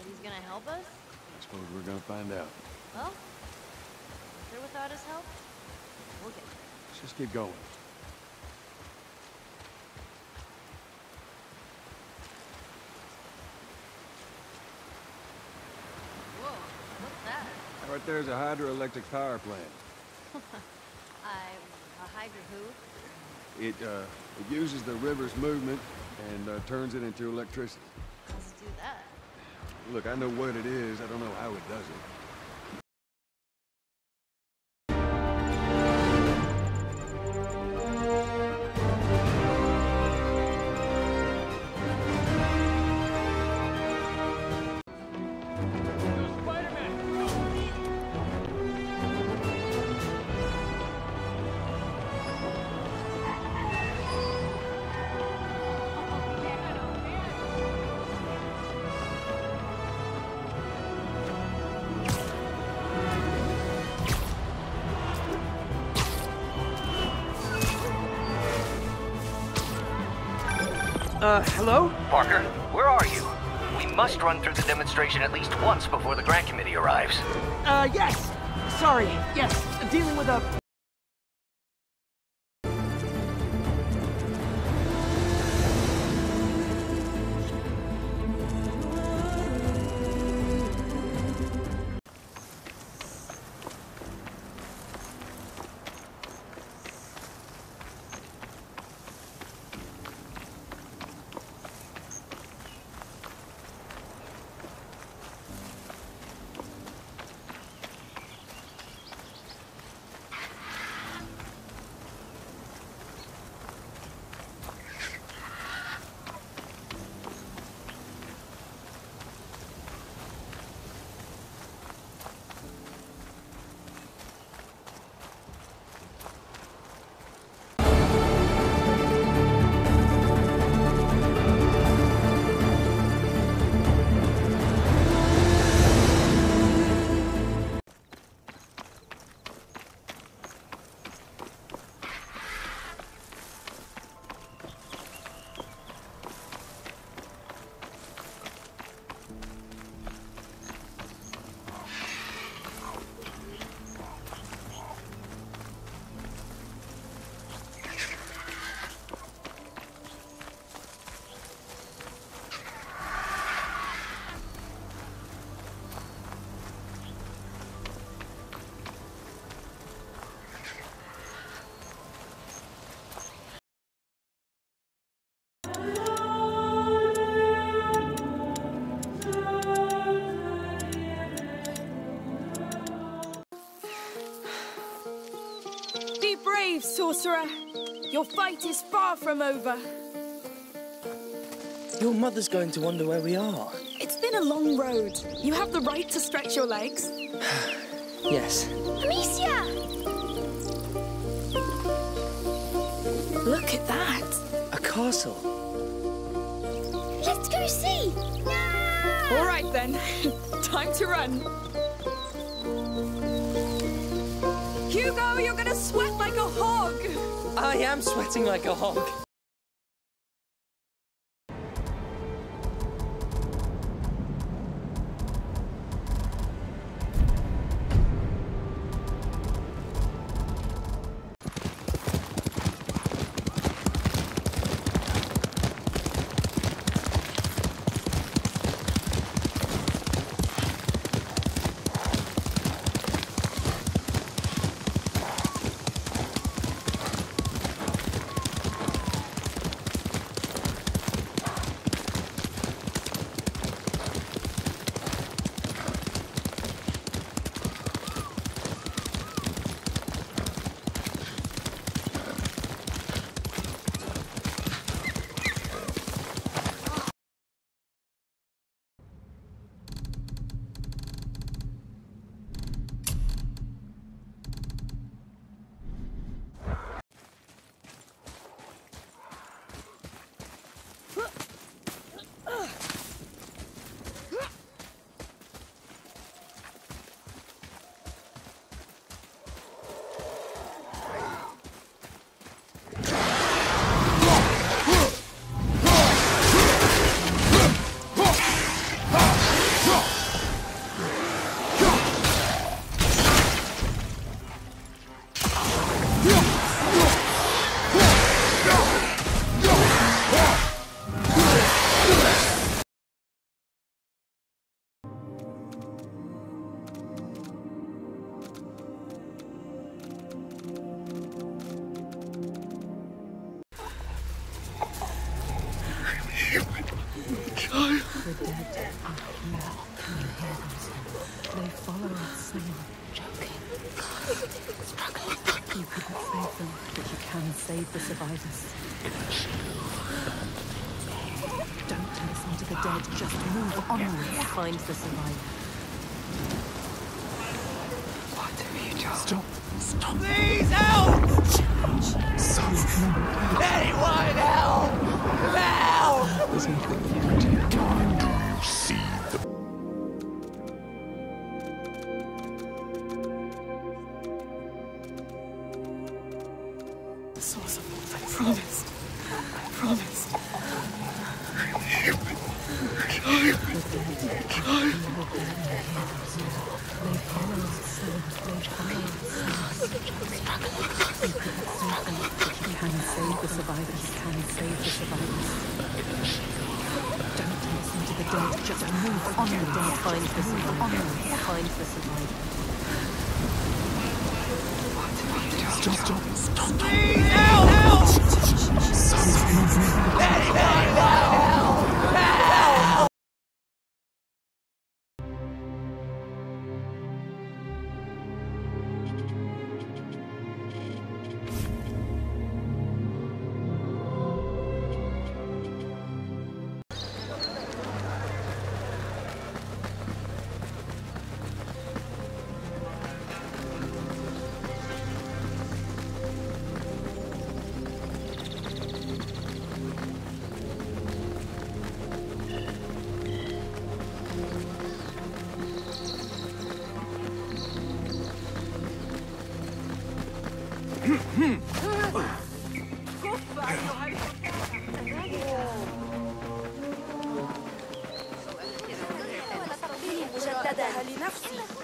But he's gonna help us? I suppose we're gonna find out. Well, with or without his help, we'll get there. Let's just keep going. Whoa, what's that? Right there's a hydroelectric power plant. A hydra who? It uses the river's movement and turns it into electricity. How does it do that? Look, I know what it is. I don't know how it does it. Hello? Parker, where are you? We must run through the demonstration at least once before the grant committee arrives. Yes. Sorry, yes. Dealing with a... Be brave, sorcerer. Your fight is far from over. Your mother's going to wonder where we are. It's been a long road. You have the right to stretch your legs. Yes. Amicia! Look at that. A castle. Let's go see. No! All right, then. Time to run. Hugo, you're gonna sweat like a hog. I am sweating like a hog. The dead are here. Can you hear them? They follow us now. Joking. Struggling. You couldn't save them, but you can save the survivors. Don't listen to the dead. Just move onwards. Find the survivors. What have you done? Stop. Stop. Please help! Anyone help! Help! There's nothing you can do. Time to see the Source of all things. Promised. I promised. They follow us. They follow us. You can save the survivors. You can save the survivors. Don't listen to the dead. Just move on. The dead. Find the survivors. Find the survivors. Stop. Please help! جددها لنفسي